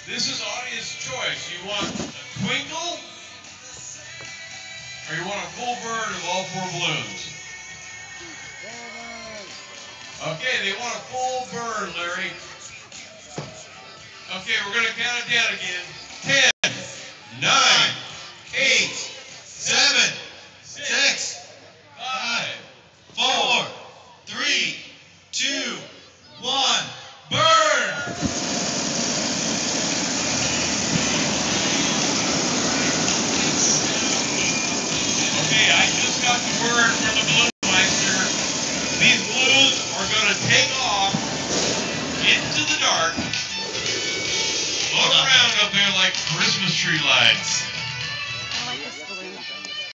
This is audience choice. You want a twinkle, or you want a full burn of all 4 balloons? Okay, they want a full burn, Larry. Okay, we're going to count it down again. 10, 9, 8, 7, 6, 5, 4, 3, 2, 1, burn! Okay, I just got the word from the Balloon Meister. These balloons are going to take off into the dark, float around up there like Christmas tree lights.